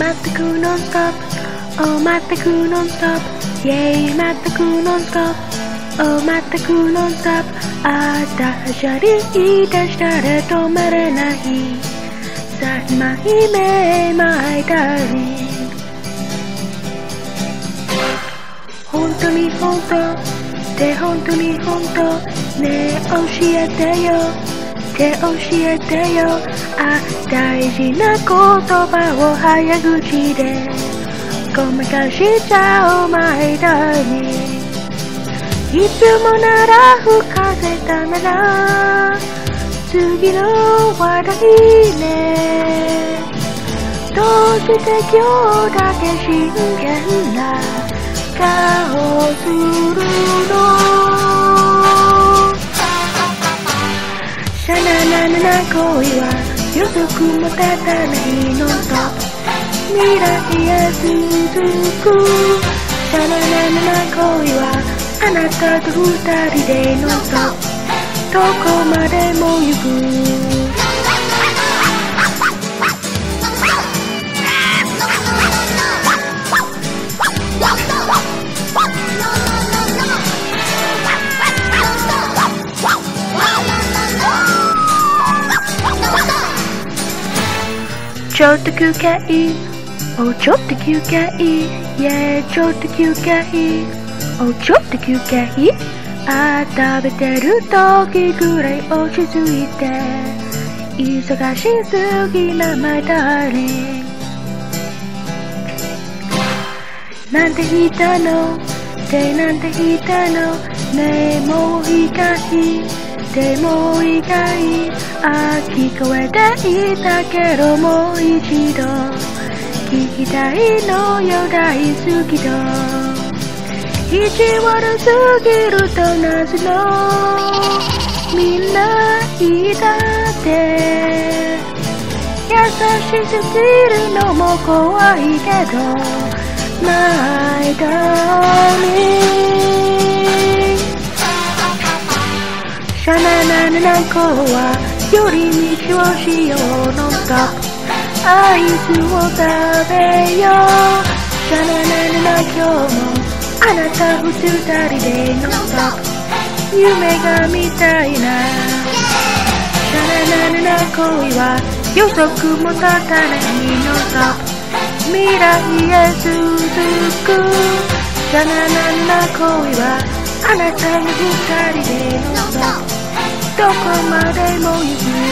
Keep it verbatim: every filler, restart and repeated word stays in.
全くノンストップ、oh 全くノンストップ、イェイ全くノンストップ、oh 全くノンストップ、あたはしゃり言い出したら止まれない、さあ今夢my darling、本当に本当で本当に本当ねえ教えてよって教えてよ、あ大事な言葉を早口でごまかしちゃおうmy darling、いつもなら吹かせたなら次の話題ね、どうして今日だけ真剣な顔するの、シャナナナナ恋は予測も立たないノンストップ、未来へ続く、シャナナナナ恋はあなたと二人でノンストップ、どこまでも行く、ちょっと休憩、おちょっと休憩、yeah ちょっと休憩、おちょっと休憩、あ食べてる時ぐらい落ち着いて、忙しすぎなmy darling、なんて言ったのってなんて言ったのねえもういいかいでもういいかい、あ聞こえていたけどもう一度聞きたいのよ大好きと、意地悪すぎると謎のみんな言いだって、優しすぎるのも怖いけどmy darling、シャナナナナコは寄り道をしようノンストップ、アイスを食べよう、シャナナナナ今日もあなた二人でノンストップ、夢が見たいな、シャナナナナ恋は予測も立たないノンストップ、未来へ続く、シャナナナナ恋はあなたの二人でノンストップ、どこまでも行く。